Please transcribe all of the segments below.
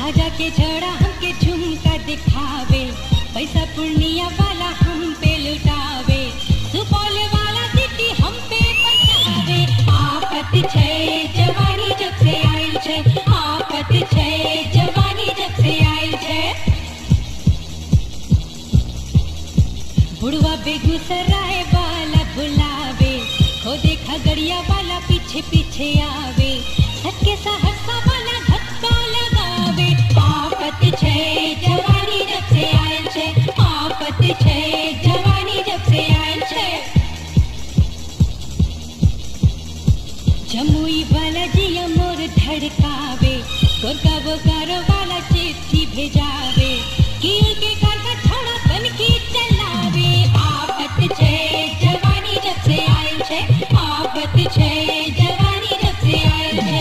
झाझा के झड़ा हमके झुमका दिखावे, पैसा पूर्णिया वाला हम पे लुटावे, सुपौल वाला सिटी हम पे पटावे। आफत छै जवानी जब से आइल छै, आफत छै जवानी जब से आइल छै। बुढ़वा बेगूसराय वाला बुलावे, खोदे खगड़िया वाला पीछे पीछे आवे, सटके सहरसा वाला धक्का लगावे। आफत छै जवानी जब से आइल छै, आफत छै जवानी जब से आइल छै। जमुई वाला जिया मोर धड़कावे, गोरका बोकारो वाला चिट्ठी भेजावे, कील के कारखा छोड़ा बन की चलावे। आफत छै जवानी जब से आइल छै, आफत छै जवानी जब से आइल छै।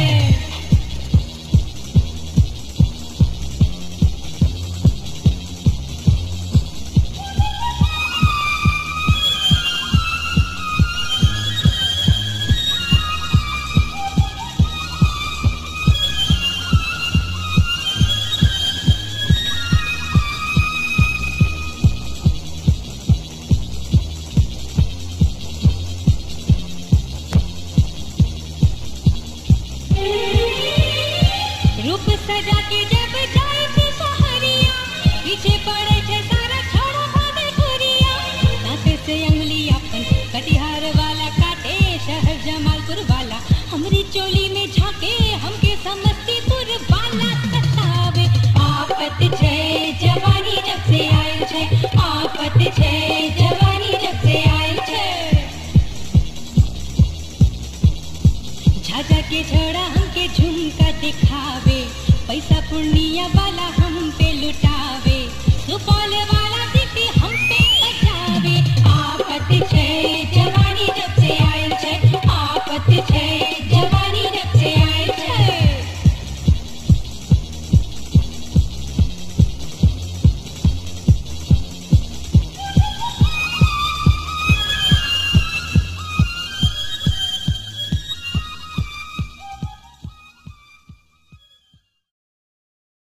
रूप सजा के जब जाए थे सहरिया, पीछे पड़े थे सारा छोड़ा भागे खुरिया। दांत से अंगुली अपन कटिहार वाला काटे, शहर जमालपुर वाला हमरी चोली में झाके, हमके समस्तीपुर वाला सतावे। आफत छै जवानी जब से आइल छै, आफत छै जवानी जब से आइल छै। झाझा के झड़ा हमके झुमका दिखावे, पैसा पूर्णिया वाला